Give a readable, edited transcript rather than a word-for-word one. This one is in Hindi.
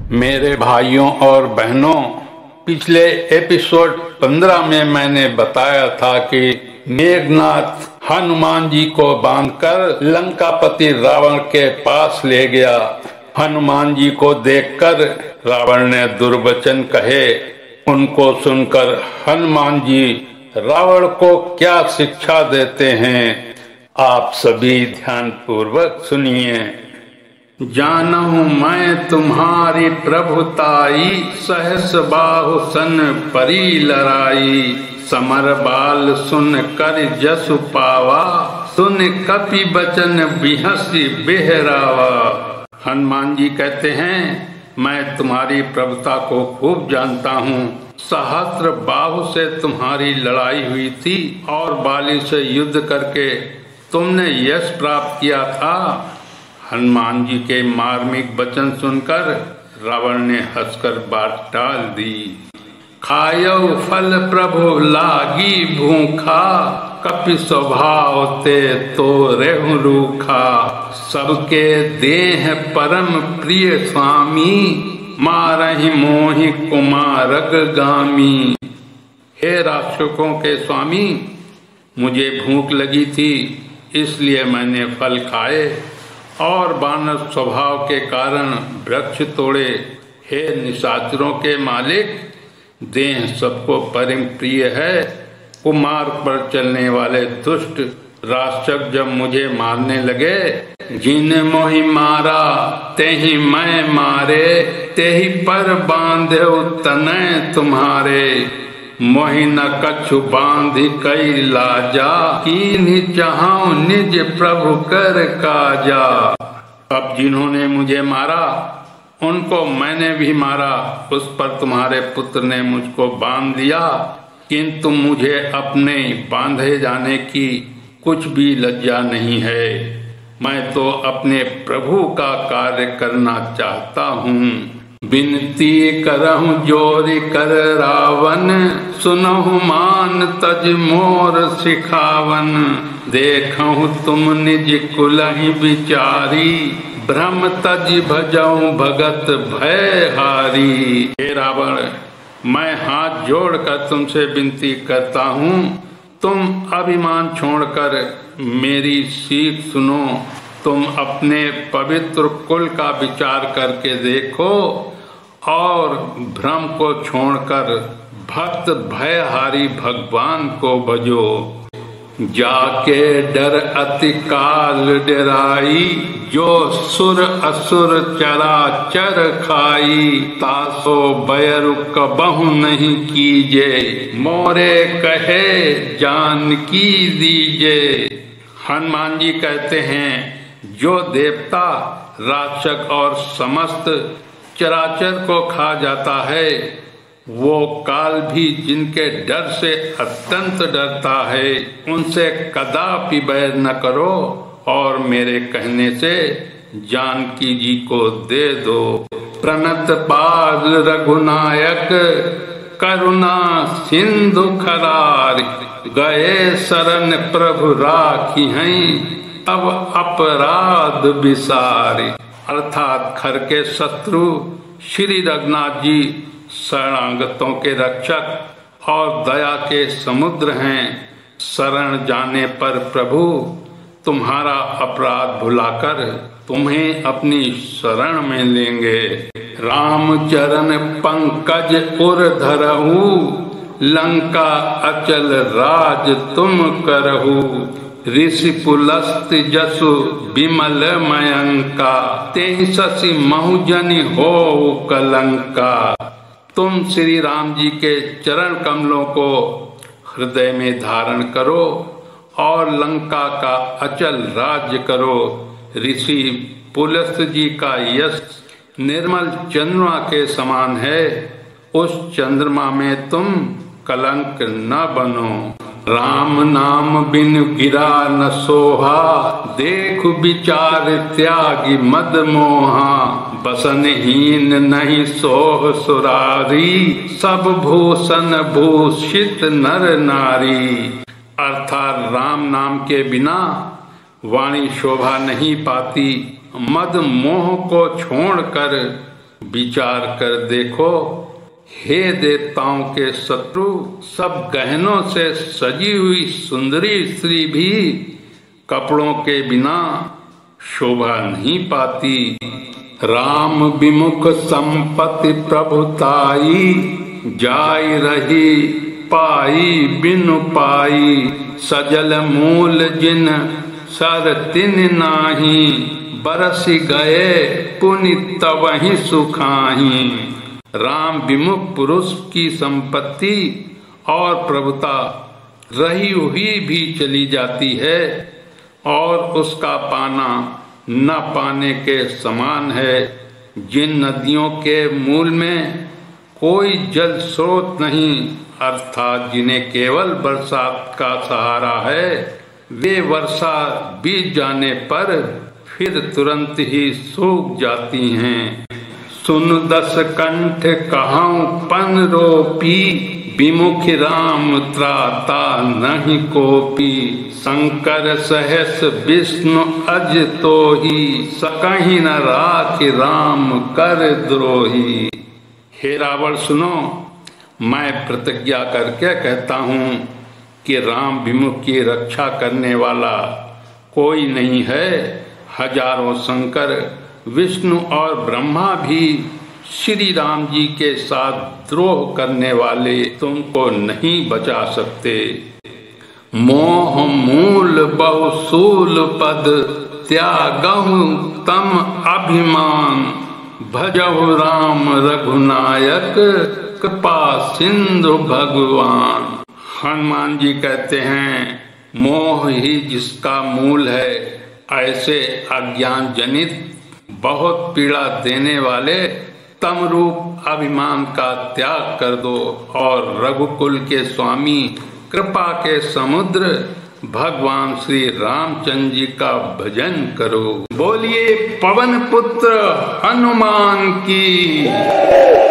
मेरे भाइयों और बहनों, पिछले एपिसोड 15 में मैंने बताया था कि मेघनाथ हनुमान जी को बांधकर लंकापति रावण के पास ले गया। हनुमान जी को देखकर रावण ने दुर्वचन कहे। उनको सुनकर हनुमान जी रावण को क्या शिक्षा देते हैं, आप सभी ध्यान पूर्वक सुनिए। जानहु मैं तुम्हारी प्रभुताई, सहस बाहु सन परी लड़ाई। समर बाल सुन कर जसु पावा, सुन कपि बचन बिहसी बेहरावा। हनुमान जी कहते हैं, मैं तुम्हारी प्रभुता को खूब जानता हूँ। सहस्त्र बाहु से तुम्हारी लड़ाई हुई थी और बाली से युद्ध करके तुमने यश प्राप्त किया था। हनुमान जी के मार्मिक वचन सुनकर रावण ने हंसकर बात टाल दी। खायो फल प्रभु लागी भूखा, कपि स्वभाव ते तो रेहु रूखा। सबके देह परम प्रिय स्वामी, मारहि मोहि कुमारग गामी। हे राक्षसों के स्वामी, मुझे भूख लगी थी, इसलिए मैंने फल खाए और बानर स्वभाव के कारण वृक्ष तोड़े। हे निशाचरों के मालिक, देह सबको परम प्रिय है। कुमार्ग पर चलने वाले दुष्ट राक्षस जब मुझे मारने लगे, जिन मोहि मारा तेहि मैं मारे। तेहि पर बांधे तनय तुम्हारे, मोहि न कछु बांधि कई लाजा। कीन्हि चाहूं निज प्रभु कर काजा। अब जिन्होंने मुझे मारा उनको मैंने भी मारा। उस पर तुम्हारे पुत्र ने मुझको बांध दिया, किंतु मुझे अपने बांधे जाने की कुछ भी लज्जा नहीं है। मैं तो अपने प्रभु का कार्य करना चाहता हूँ। बिनती करहु जोरि कर रावण, सुनहु मान तज मोर सिखावन। देखहु तुम निज कुलहि विचारी, भ्रम तज भजऊ भगत भय हारी। हे रावण, मैं हाथ जोड़कर तुमसे विनती करता हूँ, तुम अभिमान छोड़कर मेरी सीख सुनो। तुम अपने पवित्र कुल का विचार करके देखो और भ्रम को छोड़कर भक्त भयहारी भगवान को भजो। जाके डर अति काल डराई, जो सुर असुर चराचर खाई। तासो बैरु कबहु नहीं कीजे, मोरे कहे जानकी दीजे। हनुमान जी कहते हैं, जो देवता राक्षस और समस्त चराचर को खा जाता है, वो काल भी जिनके डर से अत्यंत डरता है, उनसे कदापि बैर न करो और मेरे कहने से जानकी जी को दे दो। प्रणत पाल रघुनायक, करुणा सिंधु खरार। गए शरण प्रभु राखी हैं, अब अपराध विसारे। अर्थात खर के शत्रु श्री रघुनाथ जी शरणागतों के रक्षक और दया के समुद्र हैं। शरण जाने पर प्रभु तुम्हारा अपराध भुलाकर तुम्हें अपनी शरण में लेंगे। राम चरण पंकज उर धरहु, लंका अचल राज तुम करहु। ऋषि पुलस्त जसु विमल मयंका, तेहि शशि महुजनि हो कलंका। तुम श्री राम जी के चरण कमलों को हृदय में धारण करो और लंका का अचल राज्य करो। ऋषि पुलस्त जी का यश निर्मल चंद्रमा के समान है, उस चंद्रमा में तुम कलंक न बनो। राम नाम बिन गिरा न सोहा, देख विचार त्यागी मद मोहा। बसनहीन नहीं सोह सुरारी, सब भूषण भूषित नर नारी। अर्थात राम नाम के बिना वाणी शोभा नहीं पाती। मद मोह को छोड़कर विचार कर देखो, हे देवताओं के शत्रु, सब गहनों से सजी हुई सुंदरी स्त्री भी कपड़ों के बिना शोभा नहीं पाती। राम विमुख संपत्ति प्रभुताई, जाय रही पाई बिनु पाई, सजल मूल जिन सर तिन नाही, बरस गए पुनि तवहि सुखाही। राम विमुख पुरुष की संपत्ति और प्रभुता रही हुई भी चली जाती है और उसका पाना न पाने के समान है। जिन नदियों के मूल में कोई जल स्रोत नहीं, अर्थात जिन्हें केवल बरसात का सहारा है, वे वर्षा बीत जाने पर फिर तुरंत ही सूख जाती हैं। सुन दस कंठ कहाऊं पन रोपी, विमुख राम त्राता नहीं कोपी, शंकर सहस विष्णु अज तो ही, सकहि न राख राम कर द्रोही। हे रावण सुनो, मैं प्रतिज्ञा करके कहता हूँ कि राम विमुख की रक्षा करने वाला कोई नहीं है। हजारों शंकर, विष्णु और ब्रह्मा भी श्री राम जी के साथ द्रोह करने वाले तुमको नहीं बचा सकते। मोह मूल बहुसूल पद, त्यागहु तम अभिमान, भजहु राम रघुनायक, कृपा सिंधु भगवान। हनुमान जी कहते हैं, मोह ही जिसका मूल है, ऐसे अज्ञान जनित बहुत पीड़ा देने वाले तम रूप अभिमान का त्याग कर दो और रघुकुल के स्वामी, कृपा के समुद्र भगवान श्री रामचंद्र जी का भजन करो। बोलिए पवन पुत्र हनुमान की।